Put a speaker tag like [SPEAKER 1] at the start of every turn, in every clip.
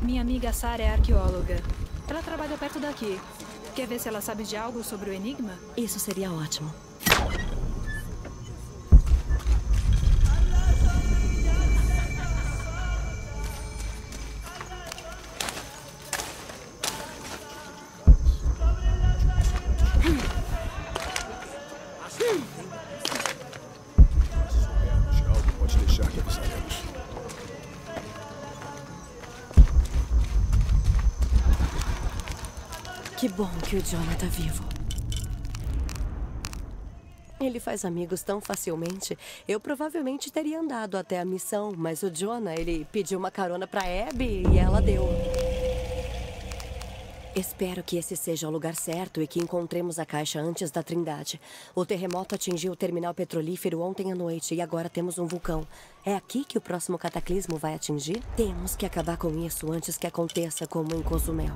[SPEAKER 1] Minha amiga Sarah é arqueóloga. Ela trabalha perto daqui. Quer ver se ela sabe de algo sobre o enigma?
[SPEAKER 2] Isso seria ótimo.
[SPEAKER 3] Pode deixar que avisaremos.
[SPEAKER 2] Que bom que o Jonah tá vivo. Ele faz amigos tão facilmente. Eu provavelmente teria andado até a missão, mas o Jonah, ele pediu uma carona pra Abby e ela deu. Espero que esse seja o lugar certo e que encontremos a caixa antes da Trindade. O terremoto atingiu o terminal petrolífero ontem à noite e agora temos um vulcão. É aqui que o próximo cataclismo vai atingir? Temos que acabar com isso antes que aconteça como em Cozumel.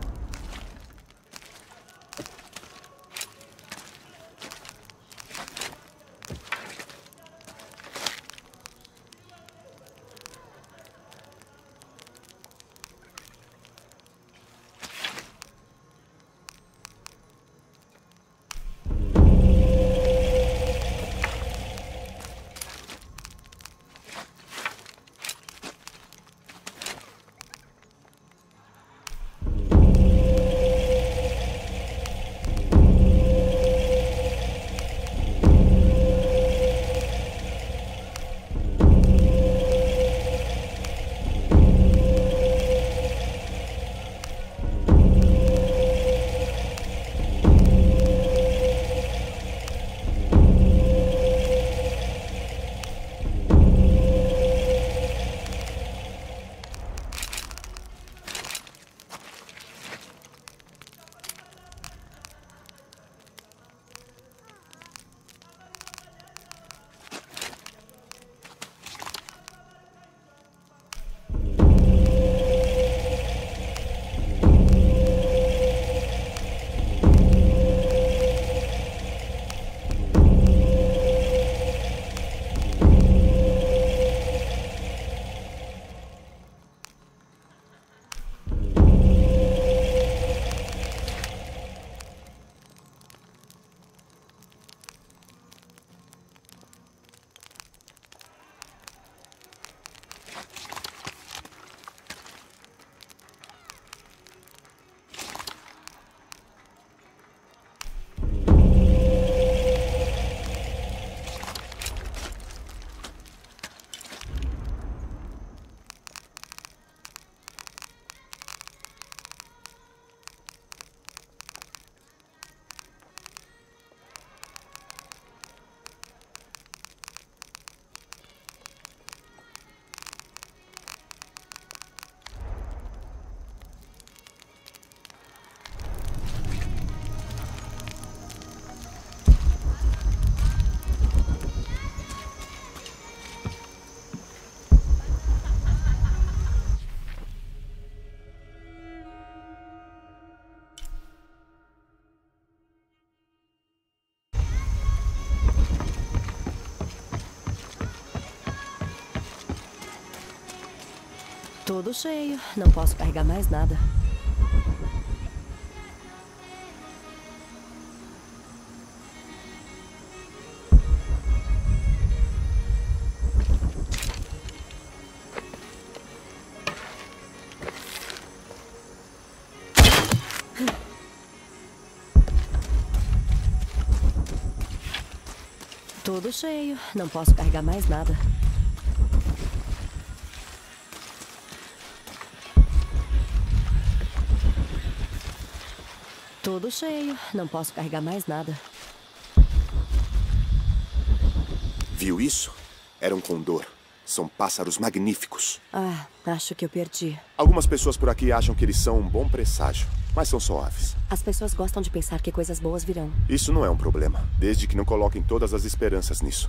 [SPEAKER 2] Tudo cheio. Não posso carregar mais nada. Tudo cheio. Não posso carregar mais nada. Tudo cheio. Não posso carregar mais nada.
[SPEAKER 3] Viu isso? Era um condor. São pássaros magníficos.
[SPEAKER 2] Ah, acho que eu perdi.
[SPEAKER 3] Algumas pessoas por aqui acham que eles são um bom presságio, mas são só aves.
[SPEAKER 2] As pessoas gostam de pensar que coisas boas virão.
[SPEAKER 3] Isso não é um problema, desde que não coloquem todas as esperanças nisso.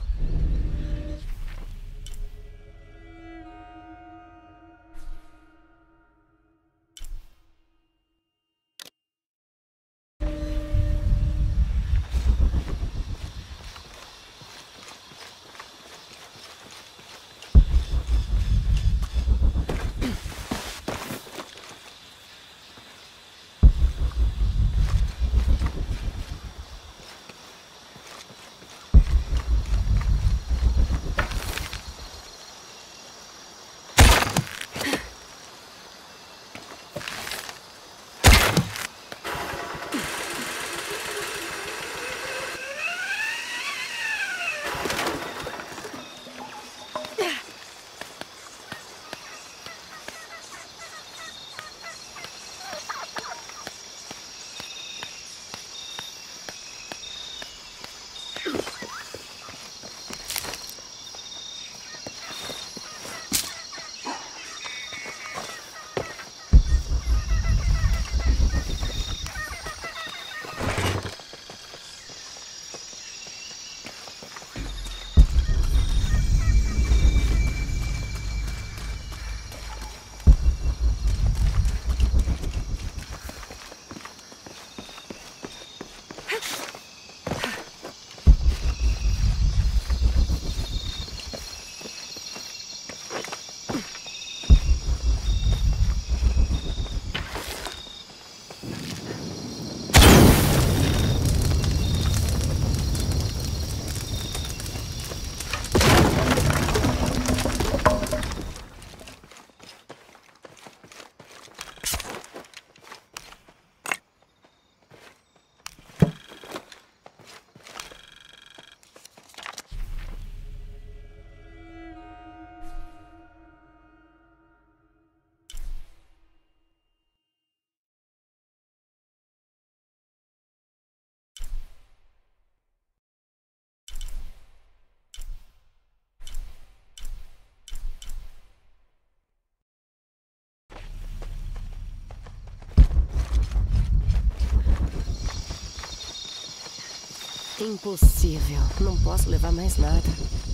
[SPEAKER 2] Impossível. Não posso levar mais nada.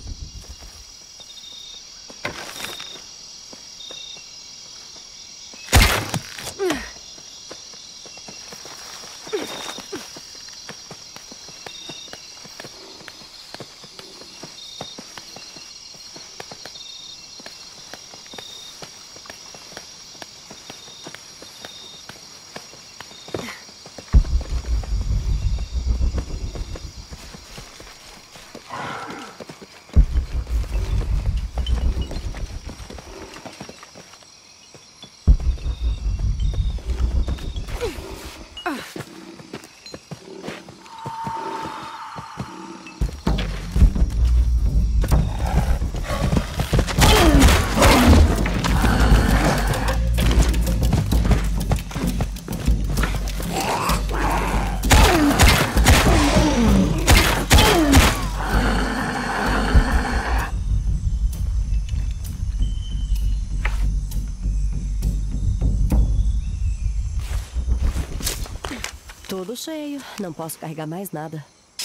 [SPEAKER 2] Tudo cheio. Não posso carregar mais nada.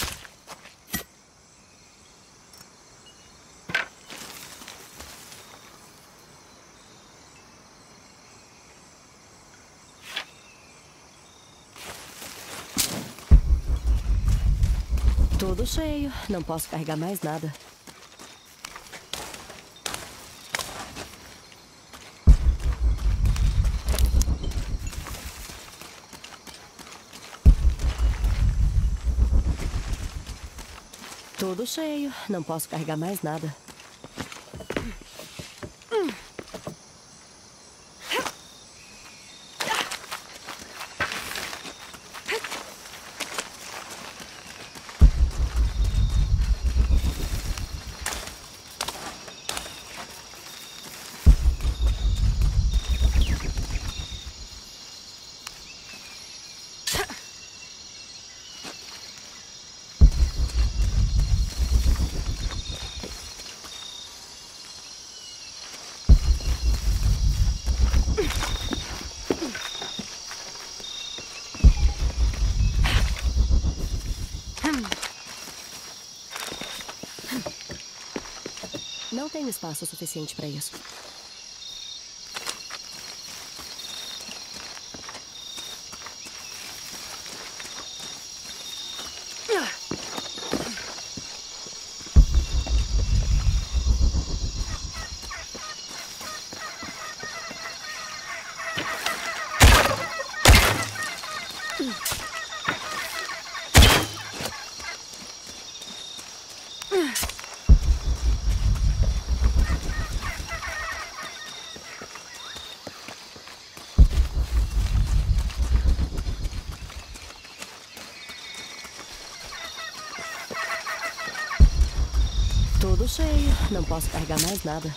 [SPEAKER 2] Tudo cheio. Não posso carregar mais nada. Tudo cheio. Não posso carregar mais nada. Não tenho espaço suficiente para isso. Tudo cheio. Não posso carregar mais nada.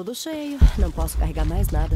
[SPEAKER 2] Tudo cheio. Não posso carregar mais nada.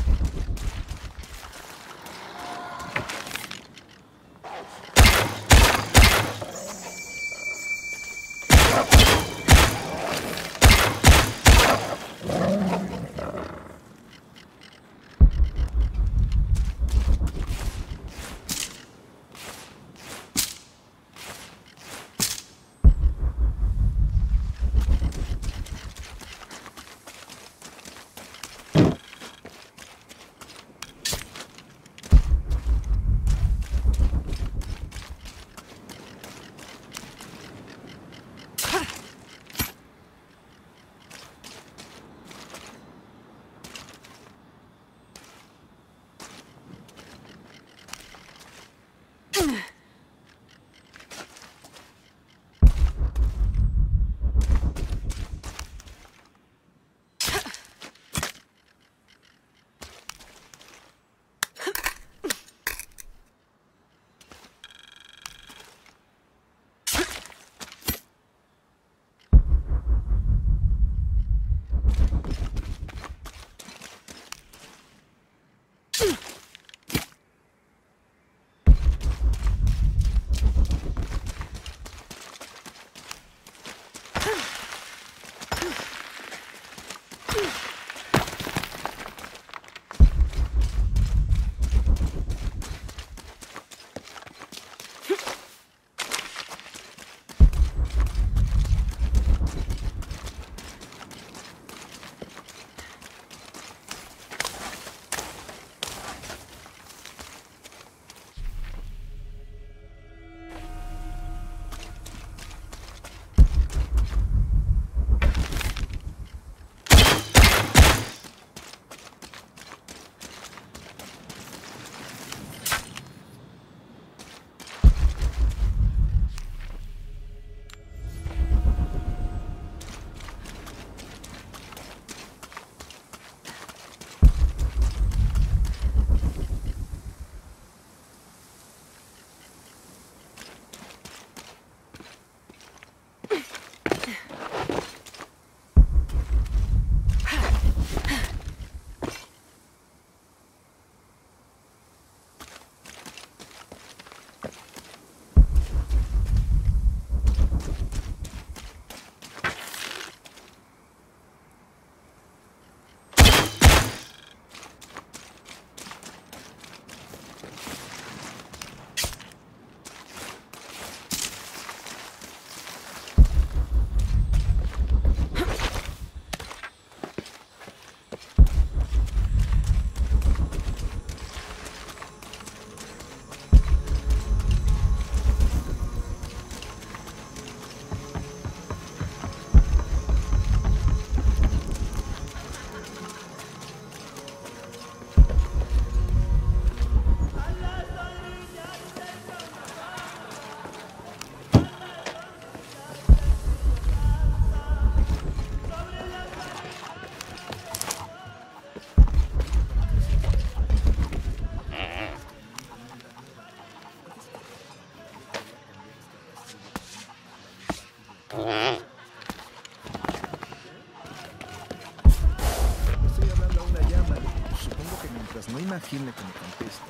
[SPEAKER 4] No imagine que me contesta.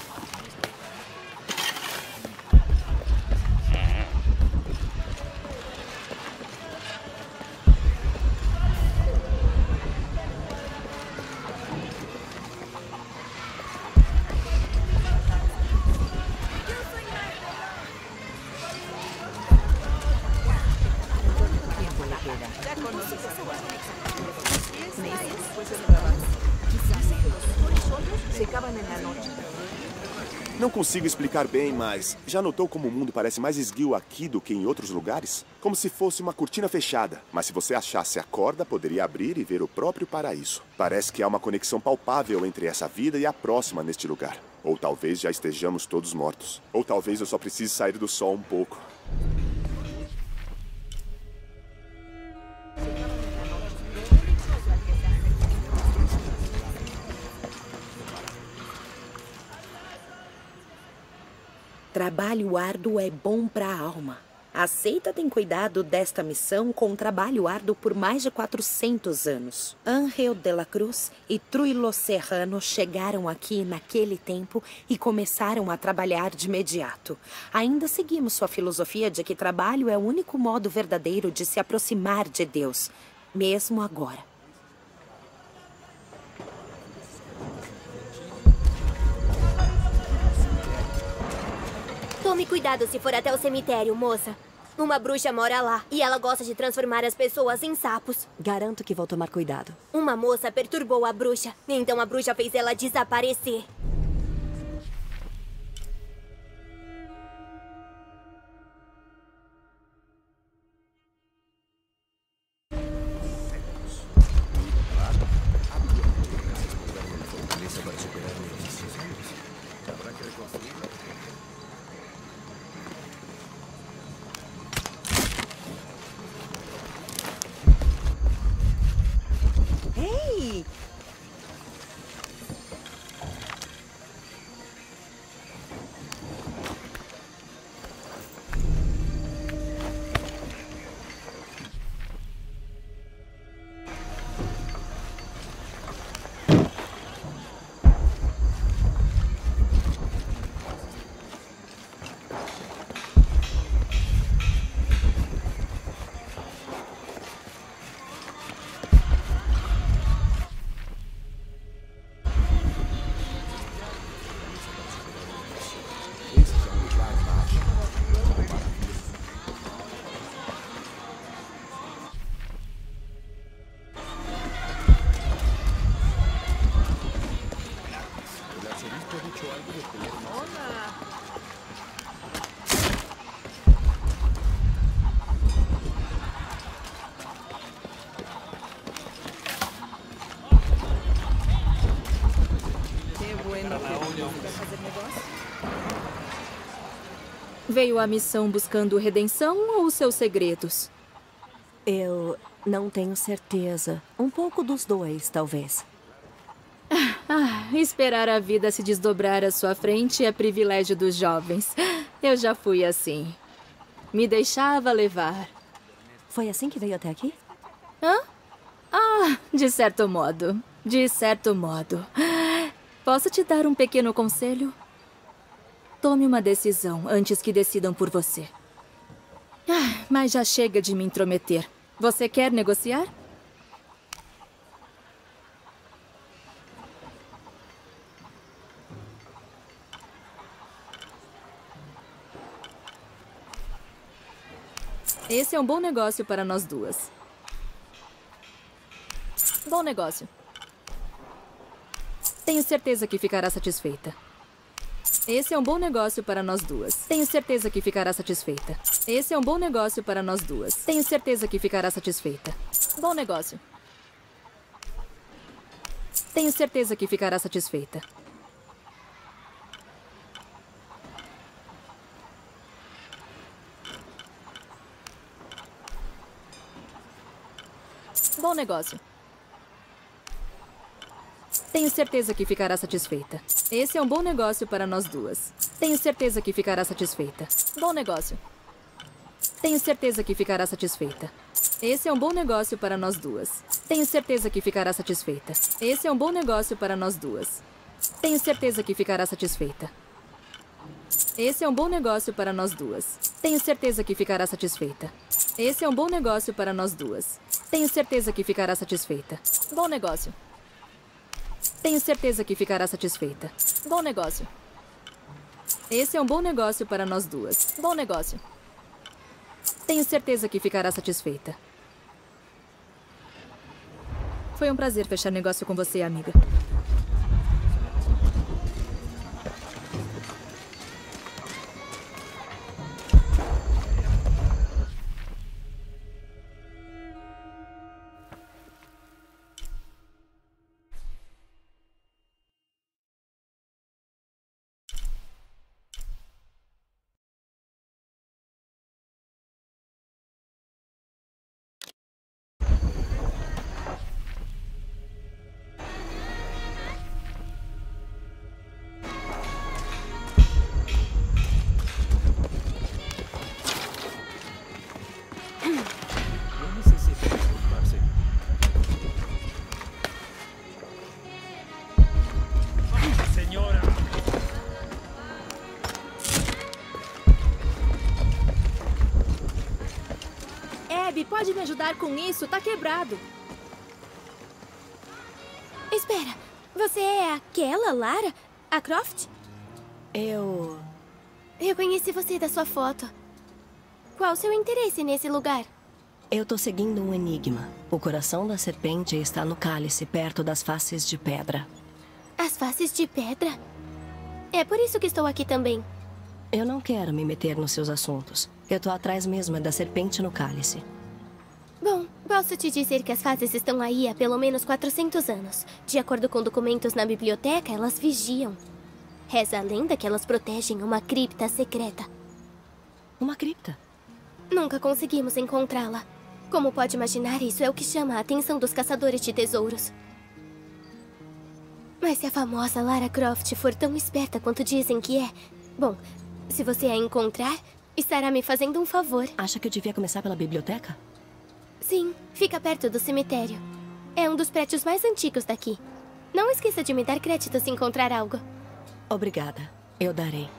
[SPEAKER 3] Não consigo explicar bem, mas já notou como o mundo parece mais esguio aqui do que em outros lugares? Como se fosse uma cortina fechada. Mas se você achasse a corda, poderia abrir e ver o próprio paraíso. Parece que há uma conexão palpável entre essa vida e a próxima neste lugar. Ou talvez já estejamos todos mortos. Ou talvez eu só precise sair do sol um pouco.
[SPEAKER 5] Trabalho árduo é bom para a alma. A seita tem cuidado desta missão com um trabalho árduo por mais de 400 anos. Ángel de la Cruz e Trujillo Serrano chegaram aqui naquele tempo e começaram a trabalhar de imediato. Ainda seguimos sua filosofia de que trabalho é o único modo verdadeiro de se aproximar de Deus, mesmo agora.
[SPEAKER 6] Tome cuidado se for até o cemitério, moça. Uma bruxa mora lá e ela gosta de transformar as pessoas em sapos.
[SPEAKER 2] Garanto que vou tomar cuidado.
[SPEAKER 6] Uma moça perturbou a bruxa, então a bruxa fez ela desaparecer.
[SPEAKER 5] Ei!
[SPEAKER 7] Veio à missão buscando redenção ou seus segredos?
[SPEAKER 2] Eu não tenho certeza. Um pouco dos dois, talvez.
[SPEAKER 7] Esperar a vida se desdobrar à sua frente é privilégio dos jovens. Eu já fui assim. Me deixava levar.
[SPEAKER 2] Foi assim que veio até aqui?
[SPEAKER 7] Hã? De certo modo. De certo modo. Posso te dar um pequeno conselho? Tome uma decisão antes que decidam por você. Mas já chega de me intrometer. Você quer negociar? Esse é um bom negócio para nós duas. Bom negócio. Tenho certeza que ficará satisfeita. Esse é um bom negócio para nós duas. Tenho certeza que ficará satisfeita. Esse é um bom negócio para nós duas. Tenho certeza que ficará satisfeita. Bom negócio. Tenho certeza que ficará satisfeita. Bom negócio. Tenho certeza que ficará satisfeita. Esse é um bom negócio para nós duas. Tenho certeza que ficará satisfeita. Bom negócio. Tenho certeza que ficará satisfeita. Esse é um bom negócio para nós duas. Tenho certeza que ficará satisfeita. Esse é um bom negócio para nós duas. Tenho certeza que ficará satisfeita. Esse é um bom negócio para nós duas. Tenho certeza que ficará satisfeita. Esse é um bom negócio para nós duas. Tenho certeza que ficará satisfeita. Bom negócio. Tenho certeza que ficará satisfeita. Bom negócio. Esse é um bom negócio para nós duas. Bom negócio. Tenho certeza que ficará satisfeita. Foi um prazer fechar negócio com você, amiga. Abby, pode me ajudar com isso? Tá quebrado.
[SPEAKER 6] Espera, você é aquela Lara? A Croft?
[SPEAKER 2] Eu
[SPEAKER 6] Reconheci você da sua foto. Qual o seu interesse nesse lugar?
[SPEAKER 2] tô seguindo um enigma. O coração da serpente está no cálice, perto das faces de pedra.
[SPEAKER 6] As faces de pedra? É por isso que estou aqui também.
[SPEAKER 2] Eu não quero me meter nos seus assuntos. Eu tô atrás mesmo da serpente no cálice.
[SPEAKER 6] Bom, posso te dizer que as fases estão aí há pelo menos 400 anos. De acordo com documentos na biblioteca, elas vigiam. Reza a lenda que elas protegem uma cripta secreta.
[SPEAKER 2] Uma cripta?
[SPEAKER 6] Nunca conseguimos encontrá-la. Como pode imaginar, isso é o que chama a atenção dos caçadores de tesouros. Mas se a famosa Lara Croft for tão esperta quanto dizem que é... Bom, se você a encontrar, estará me fazendo um favor.
[SPEAKER 2] Acha que eu devia começar pela biblioteca?
[SPEAKER 6] Sim, fica perto do cemitério. É um dos prédios mais antigos daqui. Não esqueça de me dar crédito se encontrar algo.
[SPEAKER 2] Obrigada. Eu darei.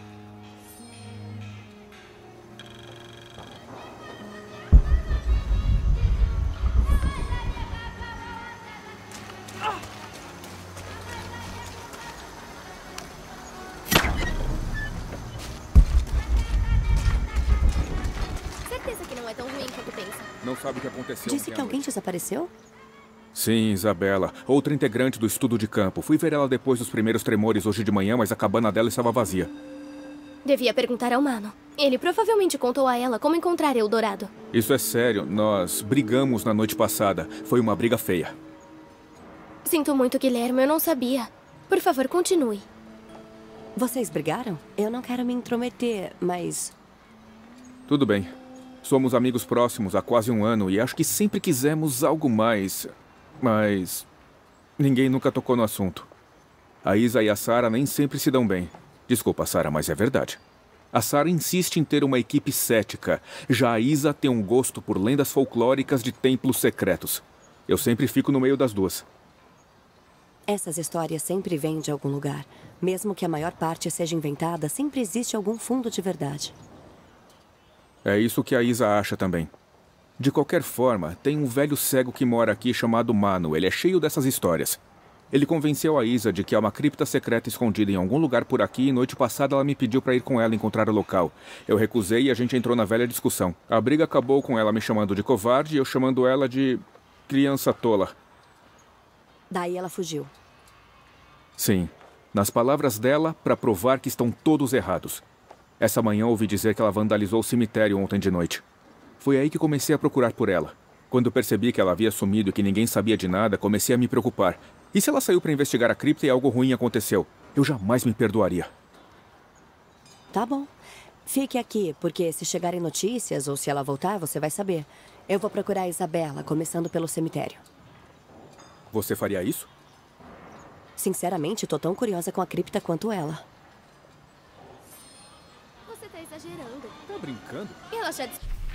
[SPEAKER 6] Certeza que não é tão ruim quanto pensa.
[SPEAKER 8] Não sabe o que aconteceu.
[SPEAKER 2] Disse que alguém desapareceu?
[SPEAKER 8] Sim, Isabela. Outra integrante do estudo de campo. Fui ver ela depois dos primeiros tremores hoje de manhã, mas a cabana dela estava vazia.
[SPEAKER 6] Devia perguntar ao Mano. Ele provavelmente contou a ela como encontrar Eldorado.
[SPEAKER 8] Isso é sério. Nós brigamos na noite passada. Foi uma briga feia.
[SPEAKER 6] Sinto muito, Guilherme. Eu não sabia. Por favor, continue.
[SPEAKER 2] Vocês brigaram? Eu não quero me intrometer, mas...
[SPEAKER 8] Tudo bem. Somos amigos próximos há quase um ano e acho que sempre quisemos algo mais. Mas... ninguém nunca tocou no assunto. A Isa e a Sarah nem sempre se dão bem. Desculpa, Sarah, mas é verdade. A Sarah insiste em ter uma equipe cética. Já a Isa tem um gosto por lendas folclóricas de templos secretos. Eu sempre fico no meio das duas.
[SPEAKER 2] Essas histórias sempre vêm de algum lugar. Mesmo que a maior parte seja inventada, sempre existe algum fundo de verdade.
[SPEAKER 8] É isso que a Isa acha também. De qualquer forma, tem um velho cego que mora aqui chamado Mano. Ele é cheio dessas histórias. Ele convenceu a Isa de que há uma cripta secreta escondida em algum lugar por aqui e noite passada ela me pediu para ir com ela encontrar o local. Eu recusei e a gente entrou na velha discussão. A briga acabou com ela me chamando de covarde e eu chamando ela de criança tola.
[SPEAKER 2] Daí ela fugiu.
[SPEAKER 8] Sim. Nas palavras dela, para provar que estão todos errados. Essa manhã ouvi dizer que ela vandalizou o cemitério ontem de noite. Foi aí que comecei a procurar por ela. Quando percebi que ela havia sumido e que ninguém sabia de nada, comecei a me preocupar. E se ela saiu para investigar a cripta e algo ruim aconteceu? Eu jamais me perdoaria.
[SPEAKER 2] Tá bom. Fique aqui, porque se chegarem notícias ou se ela voltar, você vai saber. Eu vou procurar a Isabela, começando pelo cemitério.
[SPEAKER 8] Você faria isso?
[SPEAKER 2] Sinceramente, tô tão curiosa com a cripta quanto ela.
[SPEAKER 6] Você tá exagerando.
[SPEAKER 8] Tá brincando?
[SPEAKER 6] Ela já...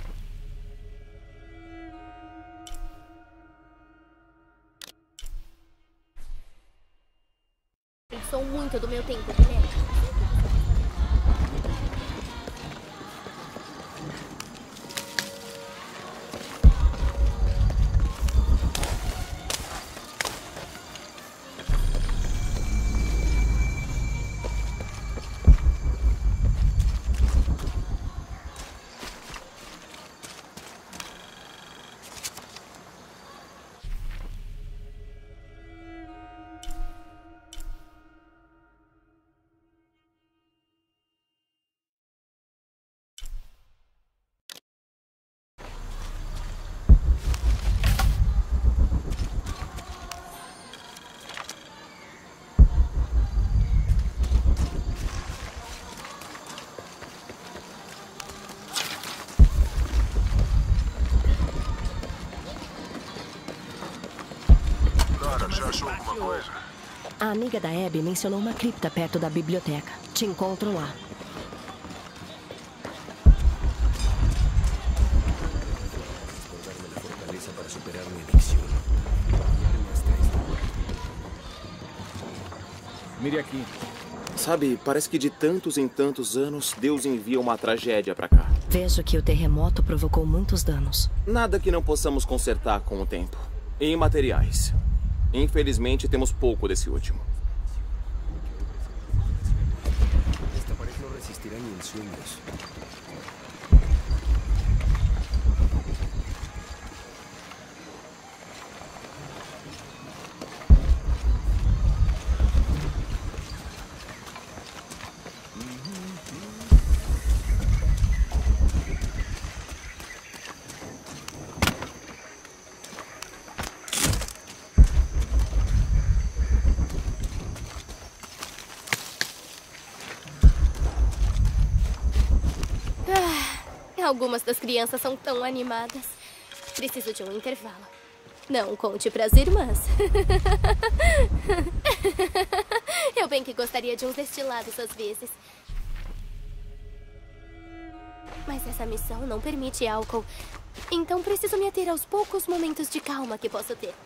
[SPEAKER 6] Pensou muito do meu tempo, Guilherme.
[SPEAKER 3] Já achou alguma coisa?
[SPEAKER 2] A amiga da Abby mencionou uma cripta perto da biblioteca. Te encontro lá.
[SPEAKER 8] Mire aqui.
[SPEAKER 9] Sabe, parece que de tantos em tantos anos, Deus envia uma tragédia pra cá.
[SPEAKER 2] Vejo que o terremoto provocou muitos danos.
[SPEAKER 9] Nada que não possamos consertar com o tempo. Em materiais. Infelizmente, temos pouco desse último.
[SPEAKER 10] Esta pared no resistirá ni en sueños.
[SPEAKER 6] Algumas das crianças são tão animadas. Preciso de um intervalo. Não conte pras irmãs. Eu bem que gostaria de uns destilados às vezes. Mas essa missão não permite álcool. Então preciso me ater aos poucos momentos de calma que posso ter.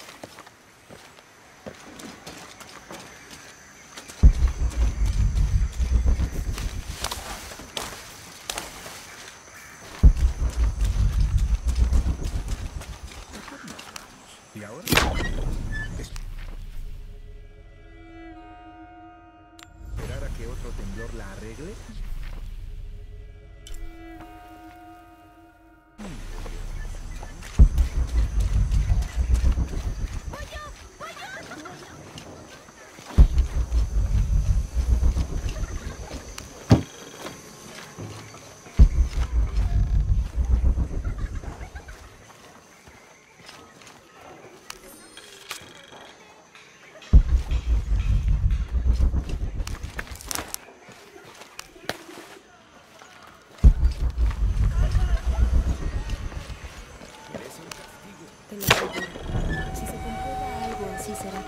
[SPEAKER 10] ¿Y ahora? ¿Esperar a que otro temblor la arregle?
[SPEAKER 2] Si se comprueba algo así será.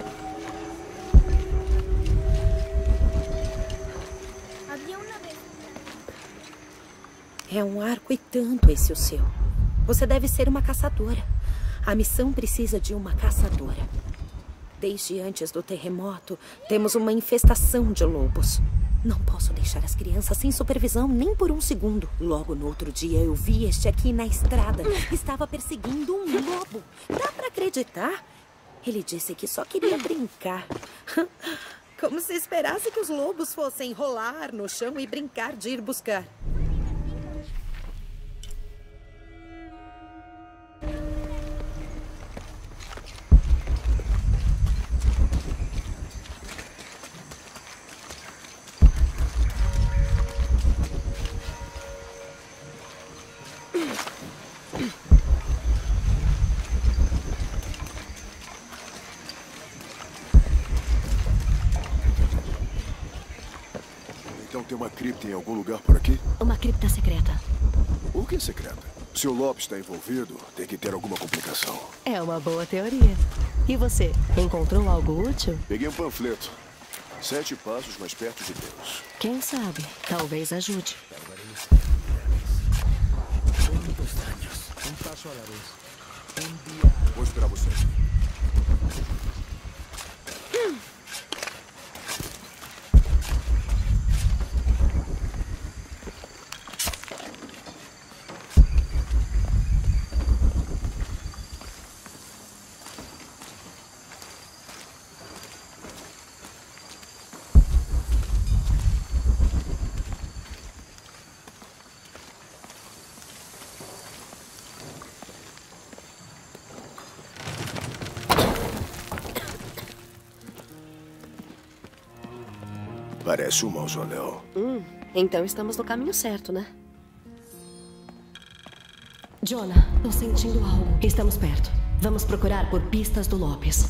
[SPEAKER 5] É um arco e tanto esse o seu. Você deve ser uma caçadora. A missão precisa de uma caçadora. Desde antes do terremoto, temos uma infestação de lobos. Não posso deixar as crianças sem supervisão nem por um segundo. Logo no outro dia eu vi este aqui na estrada. Estava perseguindo um lobo. Dá pra acreditar? Ele disse que só queria brincar. Como se esperasse que os lobos fossem rolar no chão e brincar de ir buscar.
[SPEAKER 11] Então tem uma cripta em algum lugar por aqui?
[SPEAKER 2] Uma cripta secreta.
[SPEAKER 11] O que é secreta? Se o Lopes está envolvido, tem que ter alguma complicação.
[SPEAKER 2] É uma boa teoria. E você, encontrou algo útil?
[SPEAKER 11] Peguei um panfleto. 7 passos mais perto de Deus.
[SPEAKER 2] Quem sabe? Talvez ajude.
[SPEAKER 10] Un paso a la vez.
[SPEAKER 11] Vou esperar você. Parece um mausoléu.
[SPEAKER 2] Então estamos no caminho certo, né? Jonah, tô sentindo algo. Estamos perto. Vamos procurar por pistas do Lopes.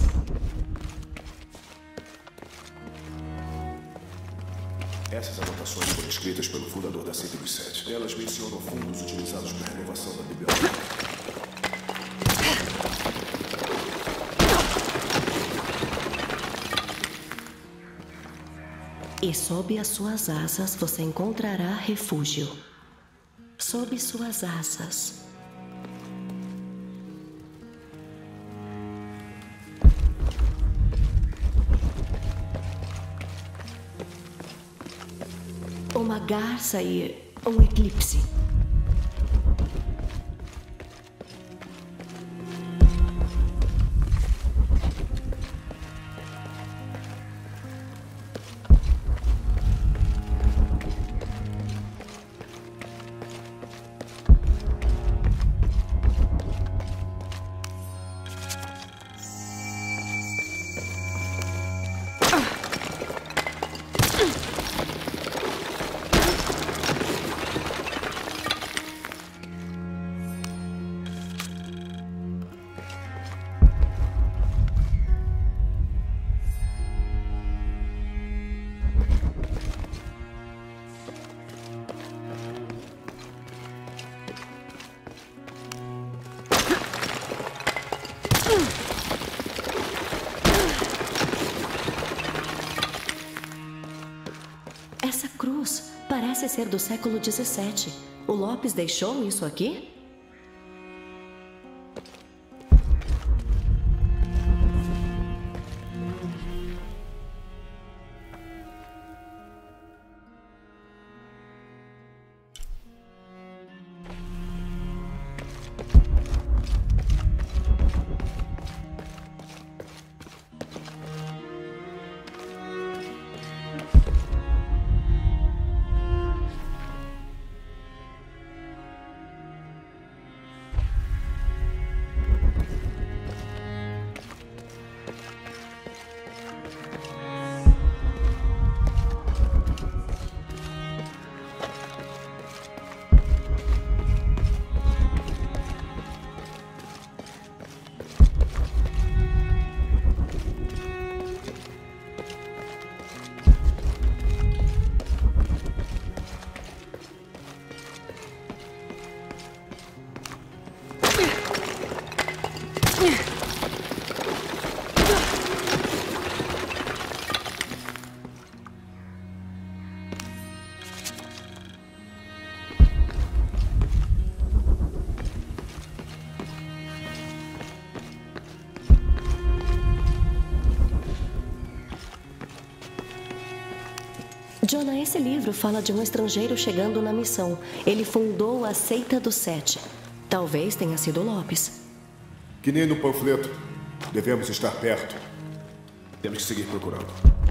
[SPEAKER 11] Essas anotações foram escritas pelo fundador da 107. Elas mencionam fundos utilizados para a renovação da biblioteca.
[SPEAKER 2] E sob as suas asas você encontrará refúgio. Sob suas asas. Uma garça e um eclipse. Essa cruz parece ser do século XVII. O Lopes deixou isso aqui? Jonah, esse livro fala de um estrangeiro chegando na missão. Ele fundou a Seita dos Sete. Talvez tenha sido Lopes.
[SPEAKER 11] Que nem no panfleto. Devemos estar perto. Temos que seguir procurando.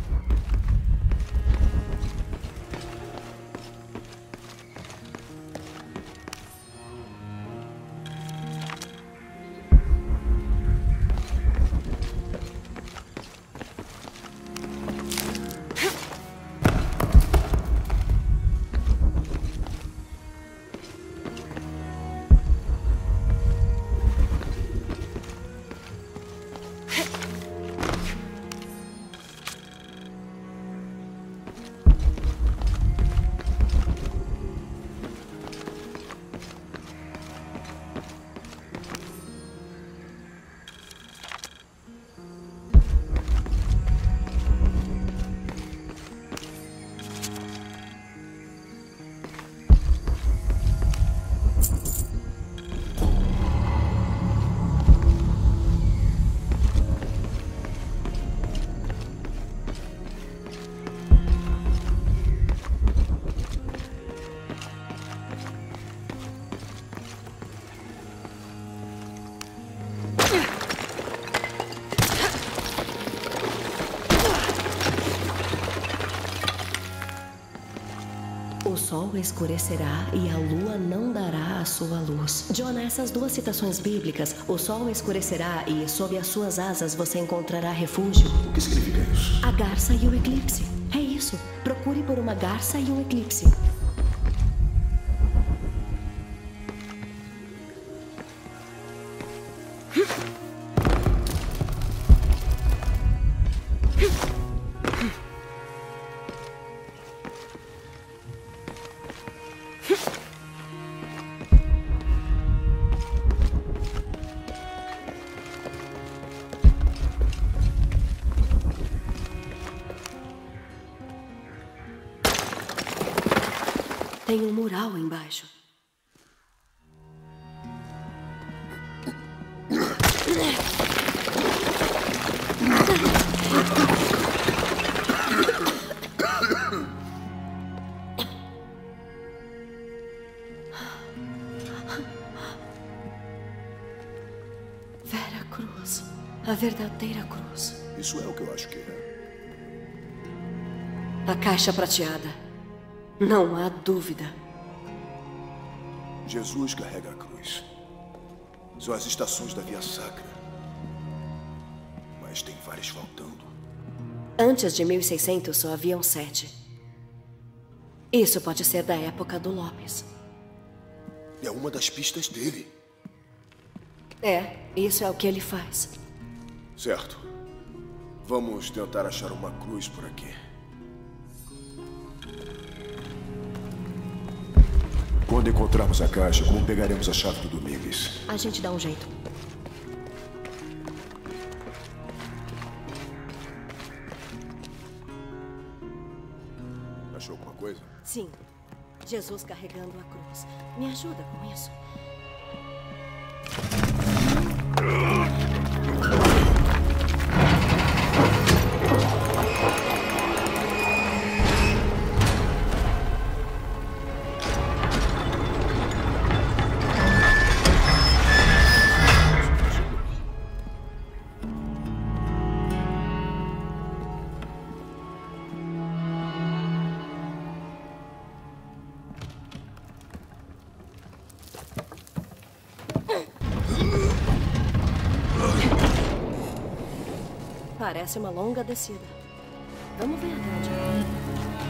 [SPEAKER 2] O sol escurecerá e a lua não dará a sua luz. Jonah, essas duas citações bíblicas, o sol escurecerá e sob as suas asas você encontrará refúgio.
[SPEAKER 11] O que significa isso?
[SPEAKER 2] A garça e o eclipse. É isso. Procure por uma garça e um eclipse. Tem um mural embaixo. A verdadeira cruz.
[SPEAKER 11] Isso é o que eu acho que é.
[SPEAKER 2] A caixa prateada. Não há dúvida.
[SPEAKER 11] Jesus carrega a cruz. São as estações da Via Sacra. Mas tem várias faltando.
[SPEAKER 2] Antes de 1600 só haviam 7. Isso pode ser da época do Lopes.
[SPEAKER 11] É uma das pistas dele.
[SPEAKER 2] É, isso é o que ele faz.
[SPEAKER 11] Certo. Vamos tentar achar uma cruz por aqui. Quando encontrarmos a caixa, como pegaremos a chave do Domingues?
[SPEAKER 2] A gente dá um jeito.
[SPEAKER 11] Achou alguma coisa?
[SPEAKER 2] Sim. Jesus carregando a cruz. Me ajuda com isso. Parece uma longa descida. Vamos ver até onde vai.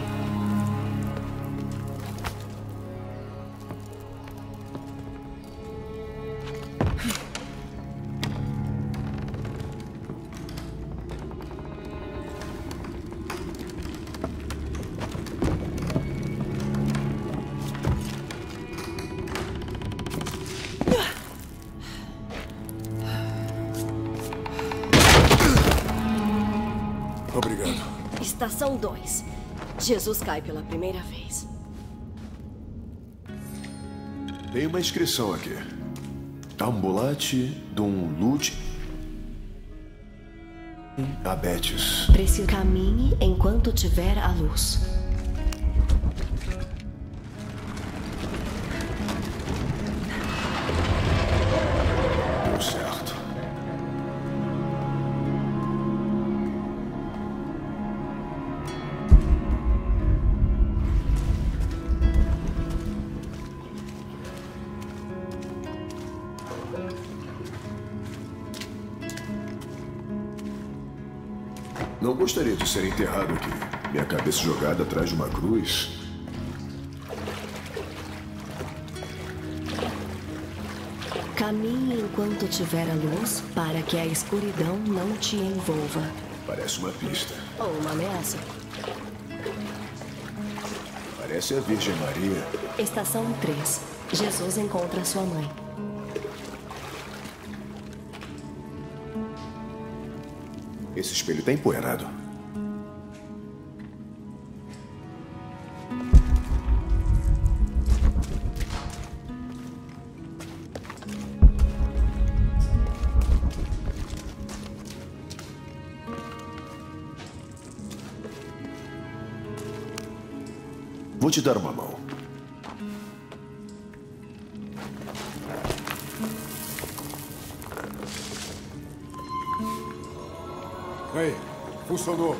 [SPEAKER 2] Estação 2. Jesus cai pela primeira vez.
[SPEAKER 11] Tem uma inscrição aqui. Ambulante Dum Lute Abetes.
[SPEAKER 2] Preciso caminhe enquanto tiver a luz.
[SPEAKER 11] Deu certo. Não gostaria de ser enterrado aqui. Minha cabeça jogada atrás de uma cruz.
[SPEAKER 2] Caminhe enquanto tiver a luz para que a escuridão não te envolva.
[SPEAKER 11] Parece uma pista.
[SPEAKER 2] Ou uma ameaça.
[SPEAKER 11] Parece a Virgem Maria.
[SPEAKER 2] Estação 3. Jesus encontra sua mãe.
[SPEAKER 11] Esse espelho está empoeirado. Vou te dar uma mão. Aí, funcionou.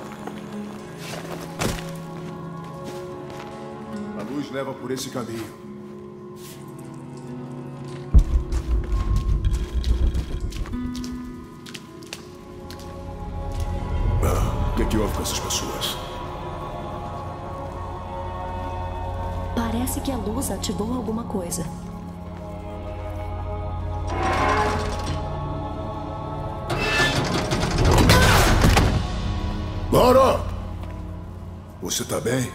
[SPEAKER 11] A luz leva por esse caminho. O que houve com essas pessoas?
[SPEAKER 2] Parece que a luz ativou alguma coisa.
[SPEAKER 11] Laura! Você tá bem?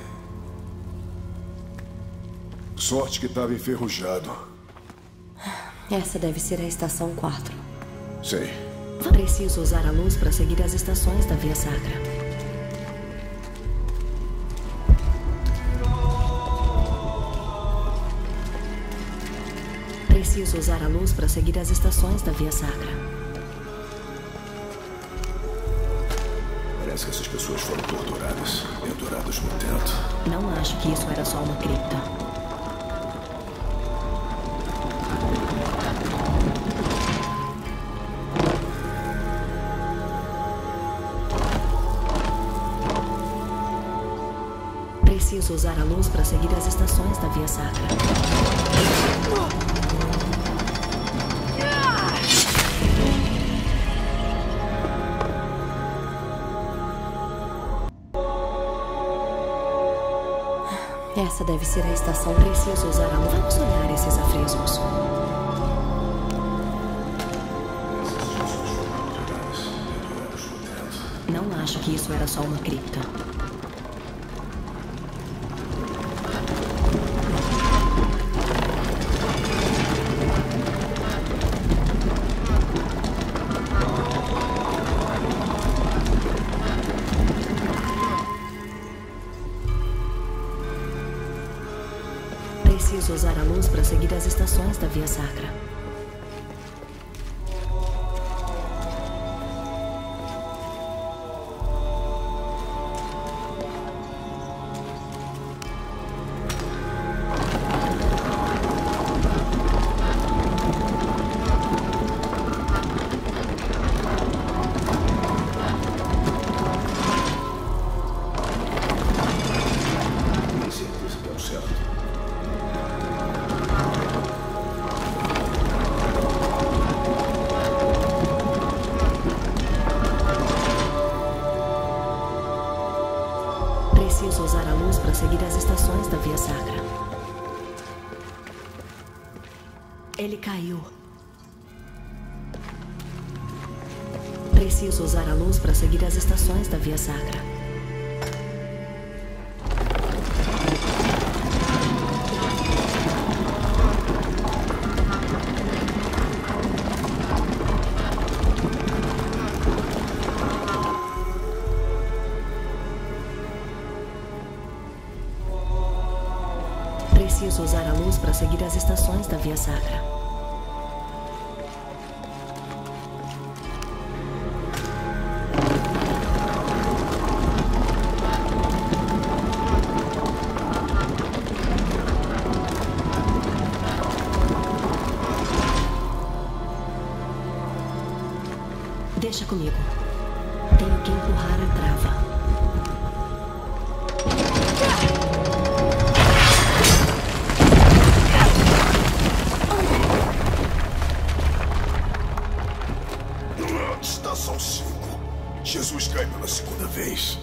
[SPEAKER 11] Sorte que estava enferrujado.
[SPEAKER 2] Essa deve ser a estação 4.
[SPEAKER 11] Sei.
[SPEAKER 2] Preciso usar a luz para seguir as estações da Via Sacra. Preciso usar a luz para seguir as estações da Via Sacra.
[SPEAKER 11] Parece que essas pessoas foram torturadas, penduradas no teto.
[SPEAKER 2] Não acho que isso era só uma cripta. Preciso usar a luz para seguir as estações da Via Sacra. Essa deve ser a estação. Preciso usar a luz. Vamos olhar esses afrescos. Não acho que isso era só uma cripta. Preciso usar a luz para seguir as estações da Via Sacra. Preciso usar a luz para seguir as estações da Via Sacra. Ele caiu. Preciso usar a luz para seguir as estações da Via Sacra. Preciso usar a luz para seguir as estações da Via Sacra. Deixa comigo. Tenho que empurrar a trava.
[SPEAKER 11] Estação 5. Jesus cai pela segunda vez.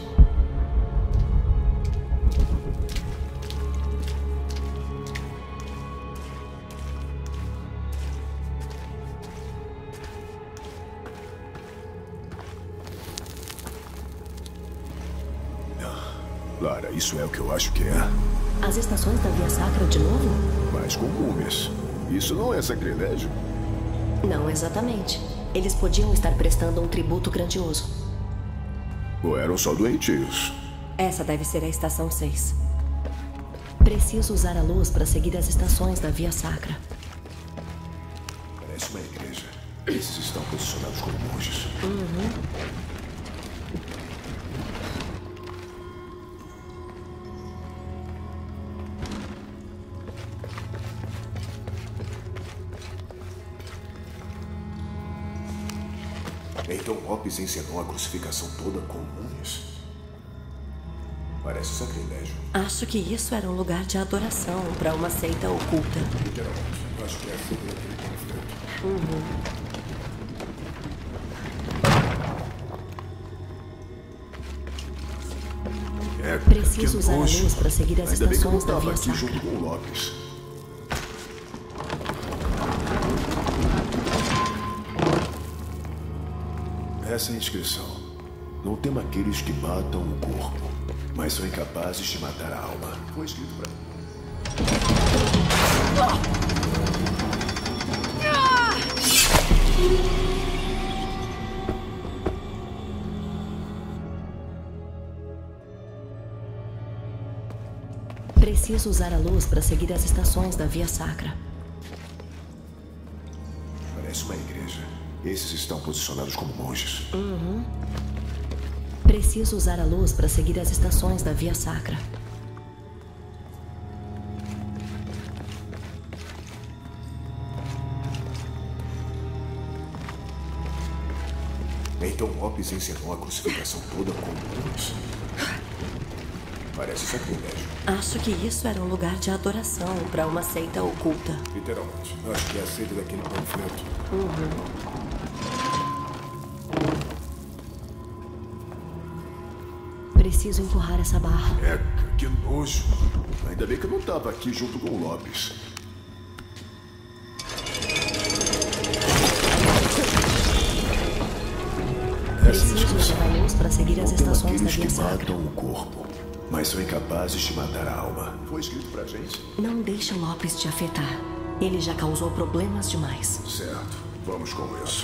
[SPEAKER 11] Lara, isso é o que eu acho que é.
[SPEAKER 2] As estações da Via Sacra de novo?
[SPEAKER 11] Mas com múmias. Isso não é sacrilégio?
[SPEAKER 2] Não exatamente. Eles podiam estar prestando um tributo grandioso.
[SPEAKER 11] Ou eram só doentios?
[SPEAKER 2] Essa deve ser a estação 6. Preciso usar a luz para seguir as estações da Via Sacra.
[SPEAKER 11] Parece uma igreja. Esses estão posicionados como monges. Então Hopes encenou a crucificação toda com múmias? Parece sacrilégio.
[SPEAKER 2] Acho que isso era um lugar de adoração para uma seita oculta.
[SPEAKER 11] Literalmente. Acho que é a figura que ele tem feito.
[SPEAKER 2] Preciso usar a luz para seguir as estações da Via Sacra.
[SPEAKER 11] Junto com o Lopes. Essa é a inscrição. Não temo aqueles que matam o corpo, mas são incapazes de matar a alma. Foi escrito pra mim.
[SPEAKER 2] Preciso usar a luz para seguir as estações da Via Sacra.
[SPEAKER 11] Parece uma igreja. Esses estão posicionados como monges.
[SPEAKER 2] Preciso usar a luz para seguir as estações da Via Sacra.
[SPEAKER 11] Então Hopes encenou a crucificação toda com múmias? Parece sacrilégio.
[SPEAKER 2] Acho que isso era um lugar de adoração para uma seita oculta.
[SPEAKER 11] Literalmente. Acho que é a seita daquele panfleto.
[SPEAKER 2] Preciso empurrar essa barra.
[SPEAKER 11] Eca, que nojo. Ainda bem que eu não tava aqui junto com o Lopes.
[SPEAKER 2] Preciso usar a luz para seguir as estações da Via Sacra.
[SPEAKER 11] Matam o corpo, mas são incapazes de matar a alma. Foi escrito pra gente?
[SPEAKER 2] Não deixe o Lopes te afetar. Ele já causou problemas demais.
[SPEAKER 11] Certo, vamos com isso.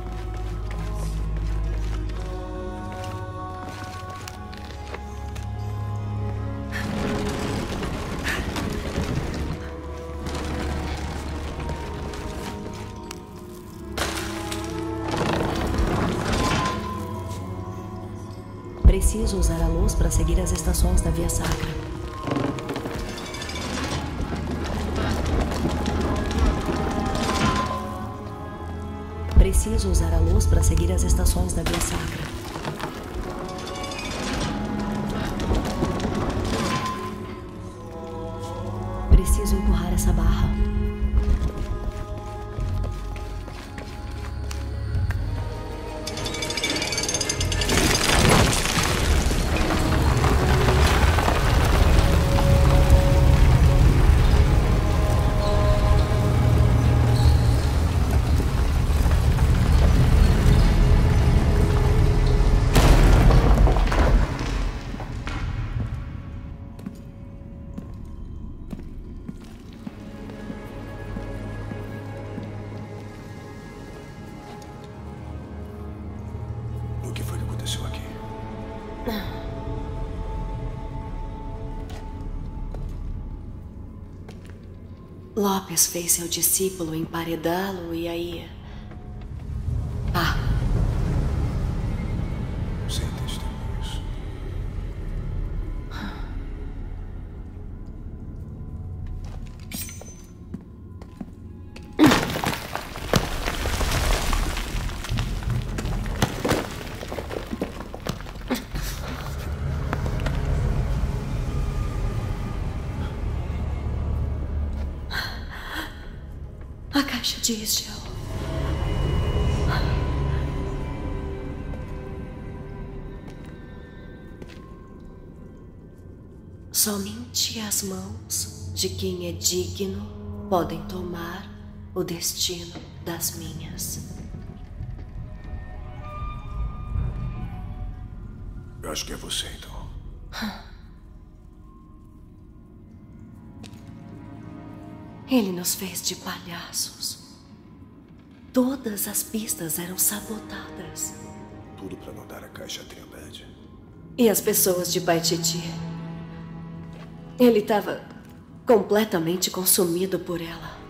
[SPEAKER 2] Preciso usar a luz para seguir as estações da Via Sacra. Preciso usar a luz para seguir as estações da Via Sacra. Preciso empurrar essa barra.
[SPEAKER 11] O que foi que aconteceu aqui?
[SPEAKER 2] Lopes fez seu discípulo emparedá-lo e aí...
[SPEAKER 11] Sem testemunhos.
[SPEAKER 2] A caixa de gel. Somente as mãos de quem é digno podem tomar o destino das minhas.
[SPEAKER 11] Eu acho que é você, então.
[SPEAKER 2] Ele nos fez de palhaços. Todas as pistas eram sabotadas.
[SPEAKER 11] Tudo pra não dar a caixa à Trindade.
[SPEAKER 2] E as pessoas de Paititi? Ele estava completamente consumido por ela.